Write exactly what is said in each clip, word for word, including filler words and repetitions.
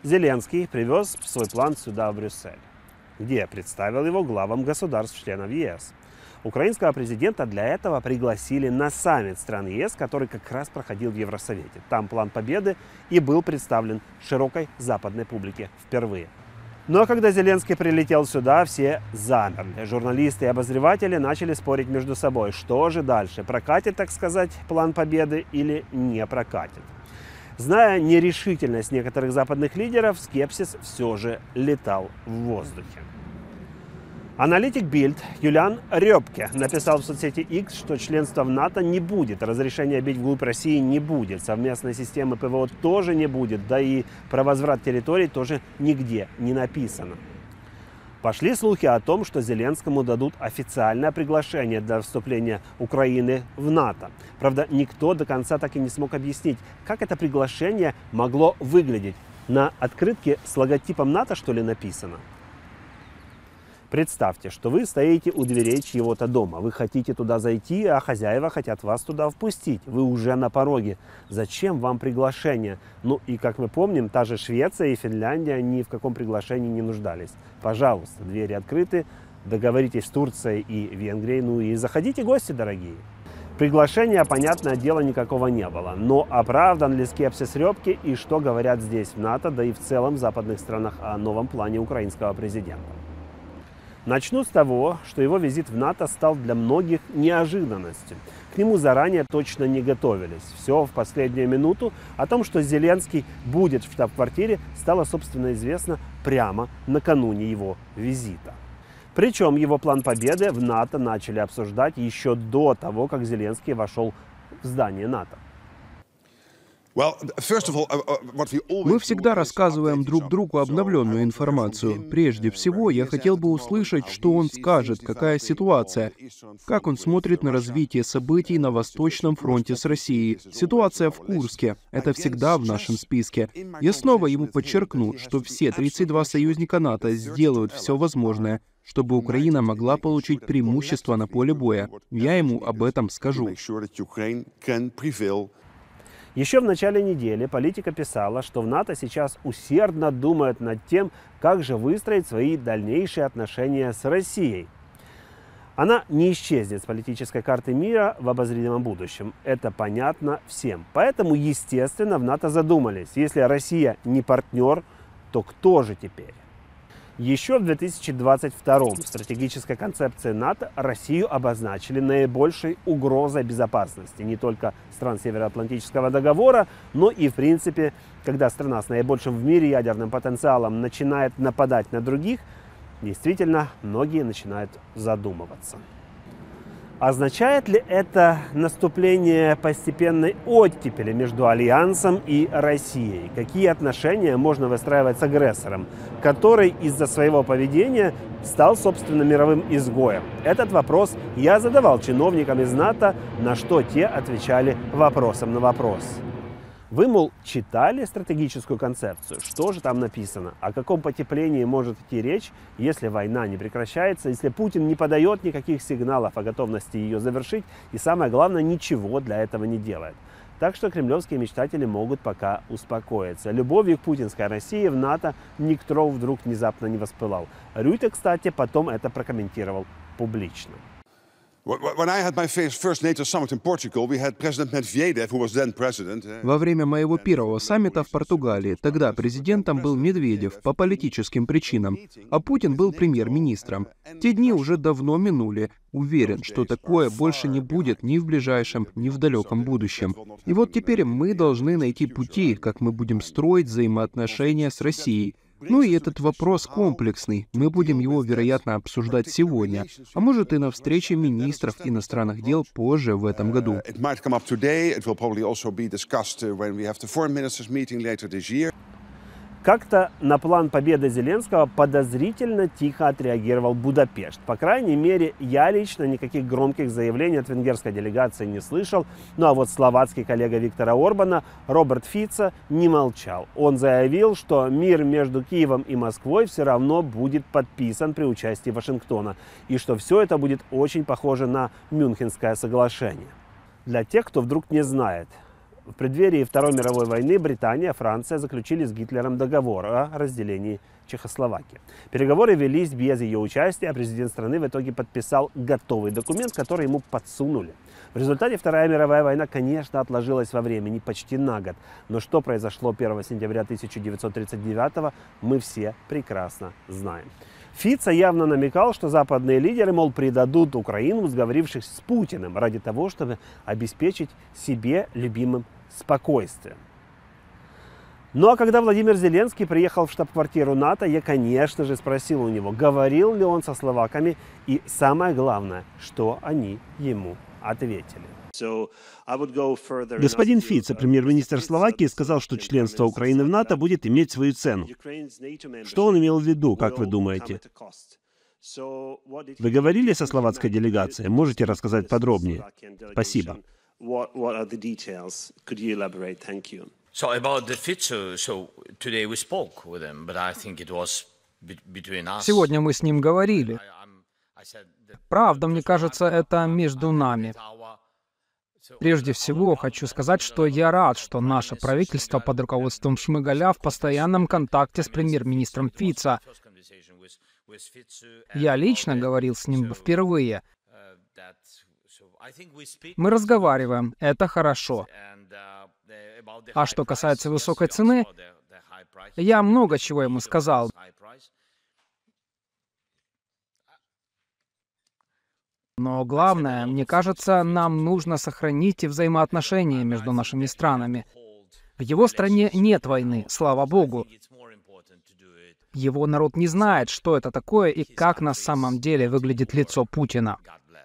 Зеленский привез свой план сюда, в Брюссель, где представил его главам государств-членов ЕС. Украинского президента для этого пригласили на саммит стран ЕС, который как раз проходил в Евросовете. Там план победы и был представлен широкой западной публике впервые. Но когда Зеленский прилетел сюда, все замерли. Журналисты и обозреватели начали спорить между собой, что же дальше, прокатит, так сказать, план победы или не прокатит. Зная нерешительность некоторых западных лидеров, скепсис все же летал в воздухе. Аналитик Bild Юлиан Рёбке написал в соцсети X, что членства в НАТО не будет, разрешения бить вглубь России не будет, совместной системы ПВО тоже не будет, да и про возврат территорий тоже нигде не написано. Пошли слухи о том, что Зеленскому дадут официальное приглашение для вступления Украины в НАТО. Правда, никто до конца так и не смог объяснить, как это приглашение могло выглядеть. На открытке с логотипом НАТО, что ли, написано? Представьте, что вы стоите у дверей чьего-то дома. Вы хотите туда зайти, а хозяева хотят вас туда впустить. Вы уже на пороге. Зачем вам приглашение? Ну и, как мы помним, та же Швеция и Финляндия ни в каком приглашении не нуждались. Пожалуйста, двери открыты. Договоритесь с Турцией и Венгрией. Ну и заходите, гости дорогие. Приглашения, понятное дело, никакого не было. Но оправдан ли скепсис Рёбке и что говорят здесь в НАТО, да и в целом в западных странах о новом плане украинского президента? Начну с того, что его визит в НАТО стал для многих неожиданностью. К нему заранее точно не готовились. Все в последнюю минуту. О том, что Зеленский будет в штаб-квартире, стало, собственно, известно прямо накануне его визита. Причем его план победы в НАТО начали обсуждать еще до того, как Зеленский вошел в здание НАТО. Мы всегда рассказываем друг другу обновленную информацию. Прежде всего, я хотел бы услышать, что он скажет, какая ситуация, как он смотрит на развитие событий на Восточном фронте с Россией. Ситуация в Курске — это всегда в нашем списке. Я снова ему подчеркну, что все тридцать два союзника НАТО сделают все возможное, чтобы Украина могла получить преимущество на поле боя. Я ему об этом скажу. Еще в начале недели политика писала, что в НАТО сейчас усердно думают над тем, как же выстроить свои дальнейшие отношения с Россией. Она не исчезнет с политической карты мира в обозримом будущем. Это понятно всем. Поэтому, естественно, в НАТО задумались, если Россия не партнер, то кто же теперь? Еще в две тысячи двадцать втором в стратегической концепции НАТО Россию обозначили наибольшей угрозой безопасности не только стран Североатлантического договора, но и, в принципе, когда страна с наибольшим в мире ядерным потенциалом начинает нападать на других, действительно, многие начинают задумываться. Означает ли это наступление постепенной оттепели между Альянсом и Россией? Какие отношения можно выстраивать с агрессором, который из-за своего поведения стал, собственно, мировым изгоем? Этот вопрос я задавал чиновникам из НАТО, на что те отвечали вопросом на вопрос. Вы, мол, читали стратегическую концепцию? Что же там написано? О каком потеплении может идти речь, если война не прекращается, если Путин не подает никаких сигналов о готовности ее завершить и, самое главное, ничего для этого не делает? Так что кремлевские мечтатели могут пока успокоиться. Любовью к путинской России в НАТО никто вдруг внезапно не воспылал. Рюте, кстати, потом это прокомментировал публично. Во время моего первого саммита в Португалии, тогда президентом был Медведев по политическим причинам, а Путин был премьер-министром. Те дни уже давно минули. Уверен, что такое больше не будет ни в ближайшем, ни в далеком будущем. И вот теперь мы должны найти пути, как мы будем строить взаимоотношения с Россией. Ну и этот вопрос комплексный. Мы будем его, вероятно, обсуждать сегодня, а может и на встрече министров иностранных дел позже в этом году. Как-то на план победы Зеленского подозрительно тихо отреагировал Будапешт. По крайней мере, я лично никаких громких заявлений от венгерской делегации не слышал. Ну а вот словацкий коллега Виктора Орбана Роберт Фицо не молчал. Он заявил, что мир между Киевом и Москвой все равно будет подписан при участии Вашингтона. И что все это будет очень похоже на Мюнхенское соглашение. Для тех, кто вдруг не знает, В преддверии Второй мировой войны Британия и Франция заключили с Гитлером договор о разделении Чехословакии. Переговоры велись без ее участия, а президент страны в итоге подписал готовый документ, который ему подсунули. В результате Вторая мировая война, конечно, отложилась во времени почти на год. Но что произошло первого сентября тысяча девятьсот тридцать девятого, мы все прекрасно знаем. Фицо явно намекал, что западные лидеры, мол, предадут Украину, сговорившись с Путиным, ради того, чтобы обеспечить себе любимым спокойствие. Ну а когда Владимир Зеленский приехал в штаб-квартиру НАТО, я, конечно же, спросил у него, говорил ли он со словаками и, самое главное, что они ему ответили. Господин Фицо, премьер-министр Словакии, сказал, что членство Украины в НАТО будет иметь свою цену. Что он имел в виду, как вы думаете? Вы говорили со словацкой делегацией? Можете рассказать подробнее? Спасибо. Сегодня мы с ним говорили. Правда, мне кажется, это между нами. Прежде всего, хочу сказать, что я рад, что наше правительство под руководством Шмыгаля в постоянном контакте с премьер-министром Фицо. Я лично говорил с ним впервые. Мы разговариваем, это хорошо. А что касается высокой цены, я много чего ему сказал. Но главное, мне кажется, нам нужно сохранить взаимоотношения между нашими странами. В его стране нет войны, слава богу. Его народ не знает, что это такое и как на самом деле выглядит лицо Путина.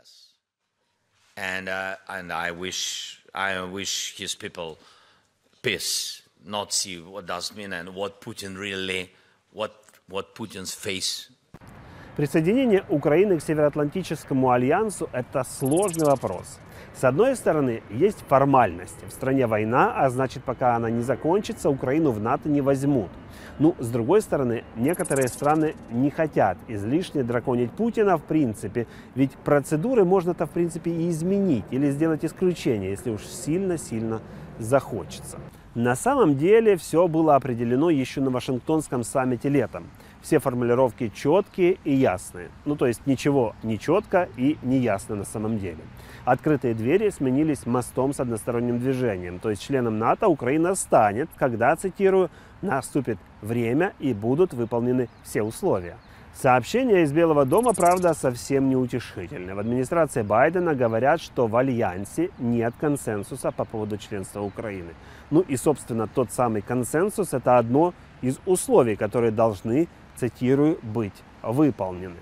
Присоединение Украины к Североатлантическому альянсу – это сложный вопрос. С одной стороны, есть формальности. В стране война, а значит, пока она не закончится, Украину в НАТО не возьмут. Ну, с другой стороны, некоторые страны не хотят излишне драконить Путина в принципе, ведь процедуры можно-то в принципе и изменить или сделать исключение, если уж сильно-сильно захочется. На самом деле все было определено еще на Вашингтонском саммите летом. Все формулировки четкие и ясные. Ну, то есть ничего не четко и не ясно на самом деле. Открытые двери сменились мостом с односторонним движением. То есть членом НАТО Украина станет, когда, цитирую, «наступит время и будут выполнены все условия». Сообщения из Белого дома, правда, совсем не утешительны. В администрации Байдена говорят, что в альянсе нет консенсуса по поводу членства Украины. Ну и, собственно, тот самый консенсус – это одно из условий, которые должны, цитирую, быть выполнены.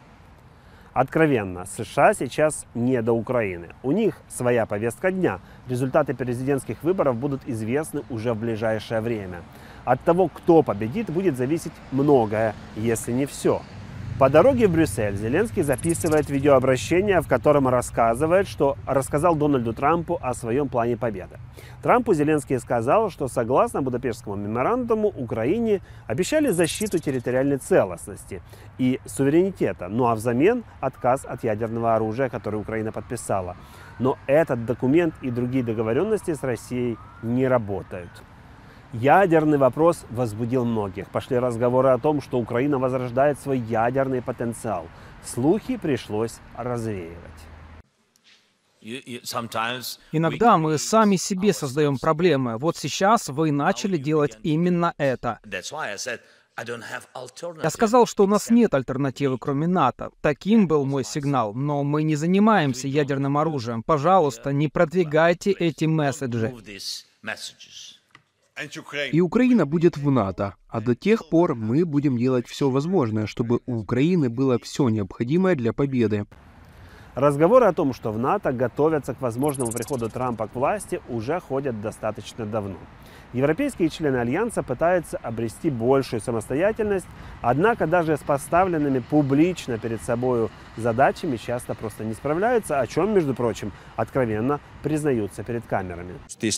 Откровенно, США сейчас не до Украины. У них своя повестка дня. Результаты президентских выборов будут известны уже в ближайшее время. От того, кто победит, будет зависеть многое, если не все. По дороге в Брюссель Зеленский записывает видеообращение, в котором рассказывает, что рассказал Дональду Трампу о своем плане победы. Трампу Зеленский сказал, что согласно Будапештскому меморандуму Украине обещали защиту территориальной целостности и суверенитета, ну а взамен отказ от ядерного оружия, которое Украина подписала. Но этот документ и другие договоренности с Россией не работают. Ядерный вопрос возбудил многих. Пошли разговоры о том, что Украина возрождает свой ядерный потенциал. Слухи пришлось развеивать. Иногда мы сами себе создаем проблемы. Вот сейчас вы начали делать именно это. Я сказал, что у нас нет альтернативы, кроме НАТО. Таким был мой сигнал. Но мы не занимаемся ядерным оружием. Пожалуйста, не продвигайте эти месседжи. И Украина будет в НАТО, а до тех пор мы будем делать все возможное, чтобы у Украины было все необходимое для победы. Разговоры о том, что в НАТО готовятся к возможному приходу Трампа к власти, уже ходят достаточно давно. Европейские члены Альянса пытаются обрести большую самостоятельность, однако даже с поставленными публично перед собой задачами часто просто не справляются, о чем, между прочим, откровенно признаются перед камерами.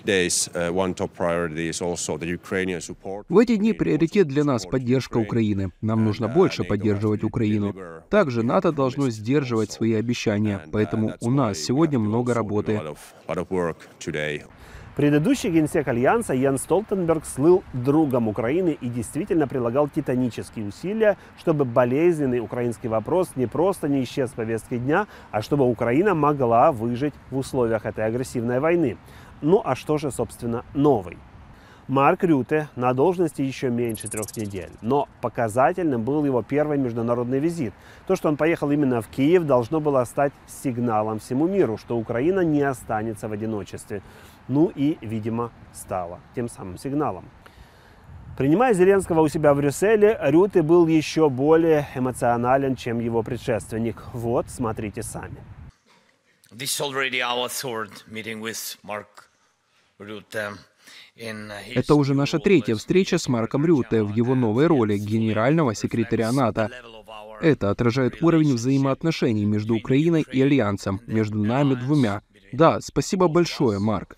В эти дни приоритет для нас – поддержка Украины. Нам нужно больше поддерживать Украину. Также НАТО должно сдерживать свои обещания, поэтому у нас сегодня много работы. Предыдущий генсек Альянса Йенс Столтенберг слыл другом Украины и действительно прилагал титанические усилия, чтобы болезненный украинский вопрос не просто не исчез с повестки дня, а чтобы Украина могла выжить в условиях этой агрессивной войны. Ну а что же, собственно, новый? Марк Рютте на должности еще меньше трех недель, но показательным был его первый международный визит. То, что он поехал именно в Киев, должно было стать сигналом всему миру, что Украина не останется в одиночестве. Ну и, видимо, стало тем самым сигналом. Принимая Зеленского у себя в Брюсселе, Рютте был еще более эмоционален, чем его предшественник. Вот, смотрите сами. Это уже наша третья встреча с Марком Рютте в его новой роли генерального секретаря НАТО. Это отражает уровень взаимоотношений между Украиной и Альянсом, между нами двумя. Да, спасибо большое, Марк.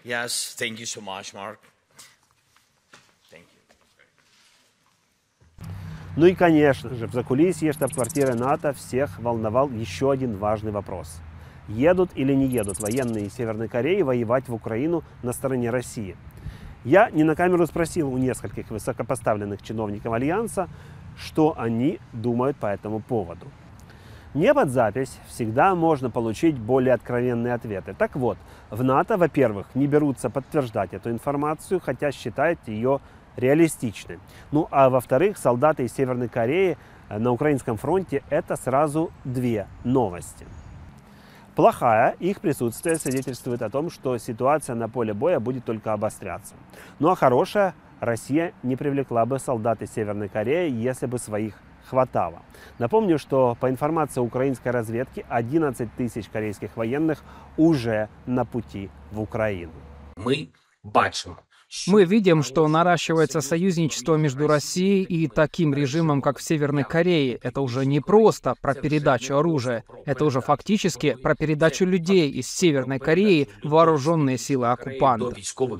Ну и, конечно же, в закулисье штаб-квартиры НАТО всех волновал еще один важный вопрос. Едут или не едут военные Северной Кореи воевать в Украину на стороне России? Я не на камеру спросил у нескольких высокопоставленных чиновников Альянса, что они думают по этому поводу. Не под запись всегда можно получить более откровенные ответы. Так вот, в НАТО, во-первых, не берутся подтверждать эту информацию, хотя считают ее реалистичной. Ну а во-вторых, солдаты из Северной Кореи на украинском фронте – это сразу две новости. Плохая, их присутствие свидетельствует о том, что ситуация на поле боя будет только обостряться. Ну а хорошая, Россия не привлекла бы солдат из Северной Кореи, если бы своих хватало. Напомню, что по информации украинской разведки одиннадцать тысяч корейских военных уже на пути в Украину. Мы бачим. Мы видим, что наращивается союзничество между Россией и таким режимом, как в Северной Корее. Это уже не просто про передачу оружия. Это уже фактически про передачу людей из Северной Кореи в вооруженные силы оккупанта.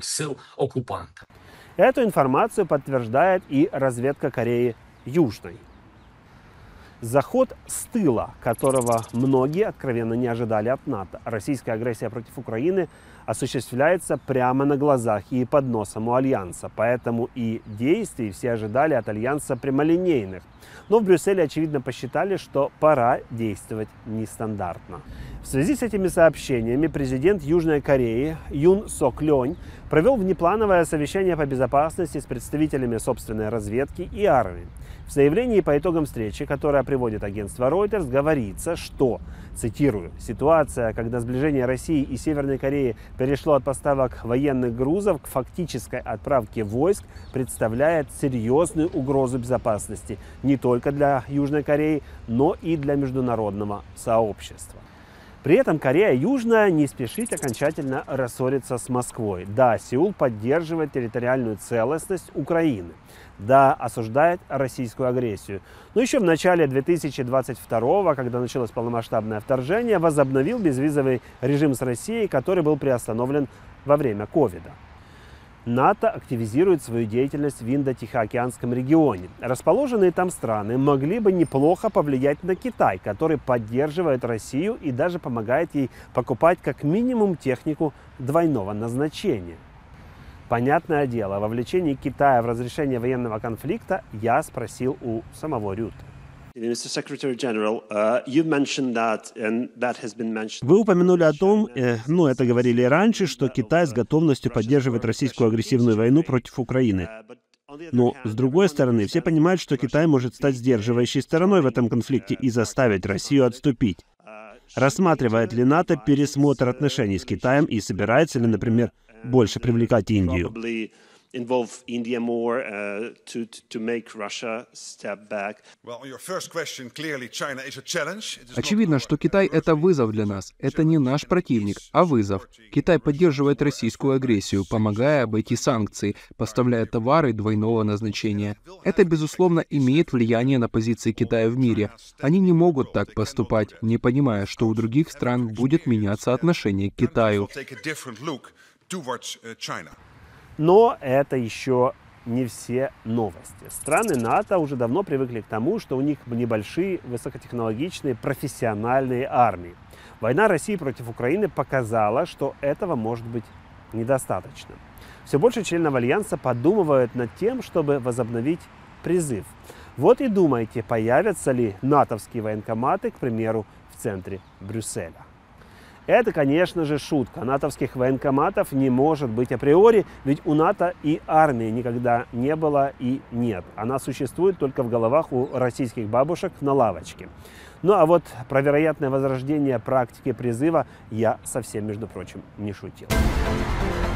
Эту информацию подтверждает и разведка Кореи Южной. Заход с тыла, которого многие откровенно не ожидали от НАТО. Российская агрессия против Украины осуществляется прямо на глазах и под носом у Альянса. Поэтому и действий все ожидали от Альянса прямолинейных. Но в Брюсселе, очевидно, посчитали, что пора действовать нестандартно. В связи с этими сообщениями президент Южной Кореи Юн Сок Лёнь провел внеплановое совещание по безопасности с представителями собственной разведки и армии. В заявлении по итогам встречи, которое приводит агентство Reuters, говорится, что, цитирую, «ситуация, когда сближение России и Северной Кореи перешло от поставок военных грузов к фактической отправке войск, представляет серьезную угрозу безопасности не только для Южной Кореи, но и для международного сообщества». При этом Корея Южная не спешит окончательно рассориться с Москвой. Да, Сеул поддерживает территориальную целостность Украины. Да, осуждает российскую агрессию. Но еще в начале две тысячи двадцать второго, когда началось полномасштабное вторжение, возобновил безвизовый режим с Россией, который был приостановлен во время ковида. НАТО активизирует свою деятельность в Индо-Тихоокеанском регионе. Расположенные там страны могли бы неплохо повлиять на Китай, который поддерживает Россию и даже помогает ей покупать как минимум технику двойного назначения. Понятное дело, о вовлечении Китая в разрешение военного конфликта я спросил у самого Рютте. Вы упомянули о том, э, ну это говорили и раньше, что Китай с готовностью поддерживает российскую агрессивную войну против Украины. Но, с другой стороны, все понимают, что Китай может стать сдерживающей стороной в этом конфликте и заставить Россию отступить. Рассматривает ли НАТО пересмотр отношений с Китаем и собирается ли, например, больше привлекать Индию? Очевидно, что Китай — это вызов для нас. Это не наш противник, а вызов. Китай поддерживает российскую агрессию, помогая обойти санкции, поставляя товары двойного назначения. Это, безусловно, имеет влияние на позиции Китая в мире. Они не могут так поступать, не понимая, что у других стран будет меняться отношение к Китаю. Но это еще не все новости. Страны НАТО уже давно привыкли к тому, что у них небольшие, высокотехнологичные, профессиональные армии. Война России против Украины показала, что этого может быть недостаточно. Все больше членов Альянса подумывают над тем, чтобы возобновить призыв. Вот и думайте, появятся ли натовские военкоматы, к примеру, в центре Брюсселя. Это, конечно же, шутка. Натовских военкоматов не может быть априори, ведь у НАТО и армии никогда не было и нет. Она существует только в головах у российских бабушек на лавочке. Ну а вот про вероятное возрождение практики призыва я совсем, между прочим, не шутил.